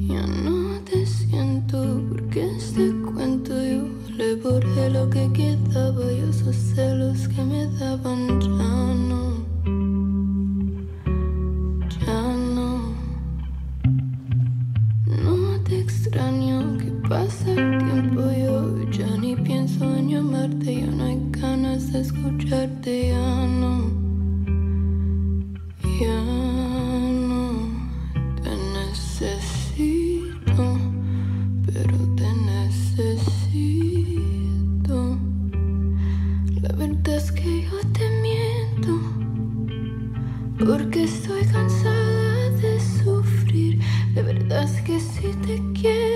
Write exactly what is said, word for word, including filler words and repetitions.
Ya no te siento porque este cuento yo le borré lo que quedaba y esos celos que me daban ya no, ya no. No te extraño que pasa el tiempo, yo ya ni pienso en llamarte, ya no hay ganas de escucharte, ya no, ya no. Te necesito, pero te necesito. La verdad es que yo te miento, porque estoy cansada de sufrir. La verdad es que si te quiero